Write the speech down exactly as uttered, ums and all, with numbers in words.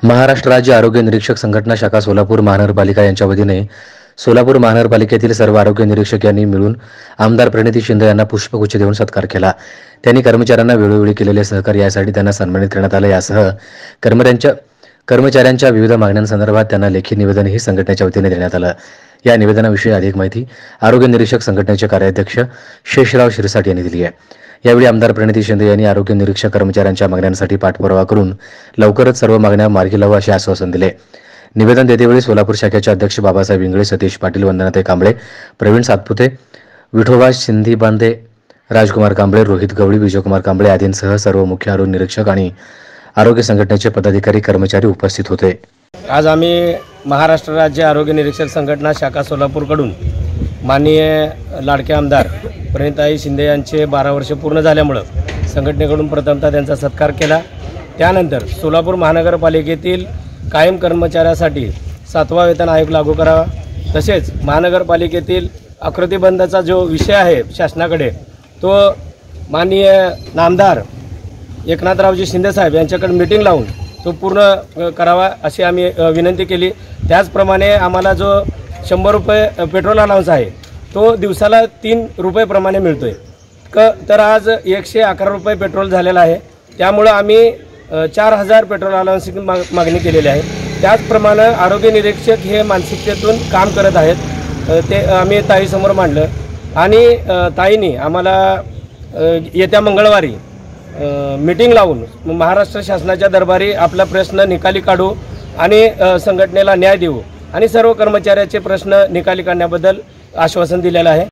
महाराष्ट्र राज्य आरोग्य निरीक्षक संघटना शाखा सोलापूर महानगरपालिका यांच्या वतीने सोलापूर महानगरपालिकेतील सर्व आरोग्य निरीक्षक यांनी मिळून आमदार प्रणिती शिंदे यांना पुष्पगुच्छ देऊन सत्कार केला। त्यांनी कर्मचाऱ्यांना वेळोवेळी केलेले सहकार्य यासाठी त्यांना सन्मानित करण्यात आले। यासह कर्मचाऱ्यांच्या कर्मचाऱ्यांच्या विविध मागण्यांसंदर्भात त्यांना लेखी निवेदनही संघटनेच्या वतीने देण्यात आलं। या निवेदनाविषयी अधिक माहिती आरोग्य निरीक्षक संघटनेचे कार्याध्यक्ष शेषराव शिरसाट यांनी दिली आहे। यावेळी आमदार प्रणिती शिंदे यांनी आरोग्य निरीक्षक कर्मचाऱ्यांच्या मागण्यांसाठी पाठपुरावा करून लवकरच सर्व मागण्या मार्गी लावू असे आश्वासन दिले। निवेदन देतेवेळी सोलापूर शाखेचे अध्यक्ष बाबासाहेब इंगळे, सतीश पाटील, वंदनाताई कांबळे, प्रवीण सातपुते, विठोबा सिंधी बांदे, राजकुमार कांबळे, रोहित गवळी, विजयकुमार कांबळे आदींसह सर्व मुख्य आरोग्य निरीक्षक आणि आरोग्य संघटनेचे पदाधिकारी कर्मचारी उपस्थित होते। आज आम्ही महाराष्ट्र राज्य आरोग्य निरीक्षक संघटना शाखा सोलापूरकडून माननीय लाडके आमदार प्रणिताई शिंदे यांचे बारा वर्ष पूर्ण झाल्यामुळे संघटनेकडून प्रथमतः त्यांचा सत्कार केला। त्यानंतर सोलापूर महानगरपालिकेतील कायम कर्मचाऱ्यासाठी सातवा वेतन आयोग लागू करावा, तसेच महानगरपालिकेतील आकृतीबंधाचा जो विषय आहे शासनाकडे तो माननीय नामदार एकनाथरावजी शिंदे साहेब यांच्याकडे मीटिंग लावून तो पूर्ण करावा अशी आम्ही विनंती केली। त्याचप्रमाणे आम्हाला जो शंभर रुपये पेट्रोल अलाउन्स आहे तो दिवसाला तीन रुपये प्रमाणे मिळतोय क तर आज एकशे अकरा रुपये पेट्रोल झालेला आहे। त्यामुळे आम्ही चार हजार पेट्रोल अलाउन्सची माग मागणी केलेली आहे। त्याचप्रमाणे आरोग्य निरीक्षक हे मानसिकतेतून काम करत आहेत, ते आम्ही ताईसमोर मांडलं आणि ताईंनी आम्हाला येत्या मंगळवारी मीटिंग लावून महाराष्ट्र शासनाच्या दरबारी आपला प्रश्न निकाली काढू आणि संघटनेला न्याय देऊ आणि सर्व कर्मचाऱ्याचे प्रश्न निकाली काढण्याबद्दल आश्वासन दिलेलं आहे।